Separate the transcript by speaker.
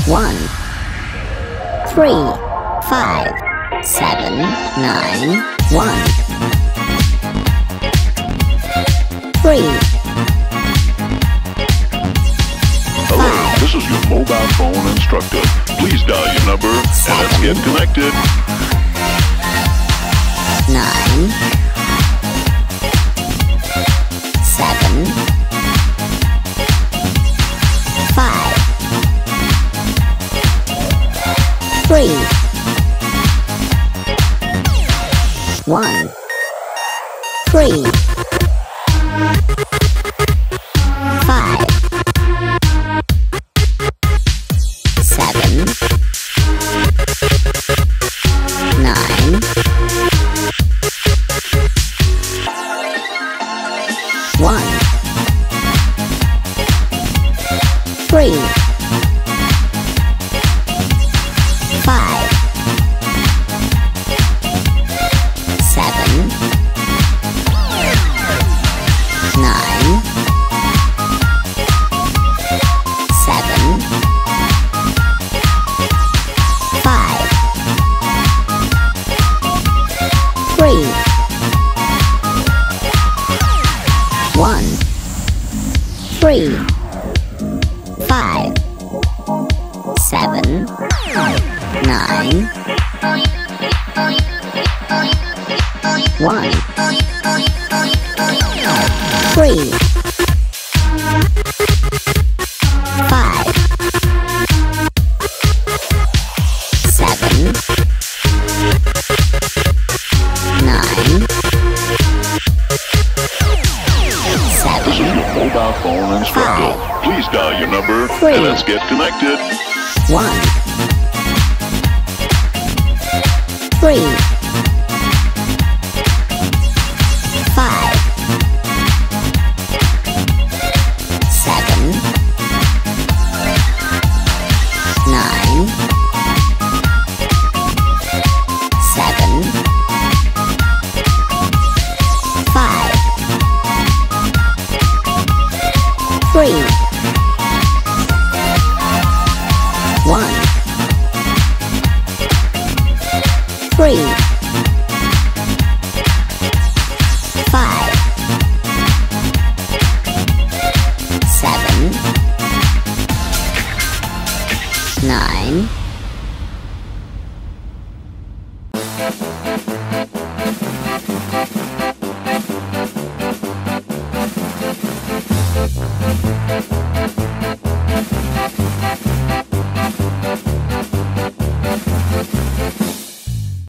Speaker 1: 1, 3, 5, 7, 9, 1, 3.
Speaker 2: Hello, this is your mobile phone instructor. Please dial your number and let's get connected.
Speaker 1: 9, 7, 5, 3, 1, 3, 5, 7, 9, 1, 3, 5, 7, 9, 7, 5, 3, 1, 3, 5, 7, 9, 1, 3, 5, 7, 9, 7,
Speaker 2: Mobile phone instructor. Please dial your number
Speaker 1: 3.
Speaker 2: and let's get connected.
Speaker 1: 1, 3, 5, 7, 9, 7, 5, 3, 1, 3, 5, 7, 9.